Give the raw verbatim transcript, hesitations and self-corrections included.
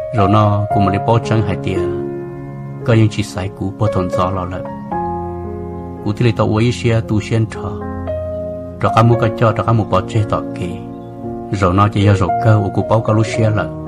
rồi nó cũng một lấy bao trắng hai tia có những chỉ sai cũ bao thôn gió lo lợ cũ thì lấy tàu uế xe tu xuyên trò rồi cả mua cái cho rồi cả mua bao chế tọt kì rồi nó chỉ cho rồi cơ của cụ bao cái lúc xe lợ